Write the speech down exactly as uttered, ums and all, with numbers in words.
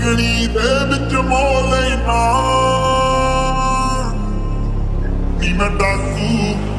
ਦੇਖਣੀ ਦੇ ਵਿੱਚ ਮੋਹ ਲੈਣਾ ਨੀ ਮੈਂ ਡਾਕੂ